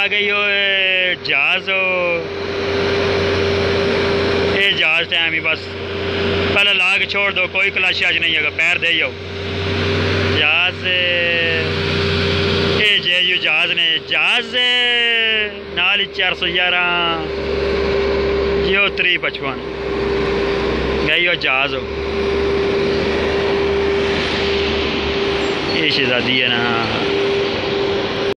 गई हो जहाज हो, ये जहाज टाइम ही बस पहले ला के छोड़ दो, कोई क्लाशी आज नहीं है, पैर दे जाओ जहाज। ये जे यू जहाज ने जहाज नाल 411 जियो 355 गई हो जहाज हो। ये शहजादी है ना।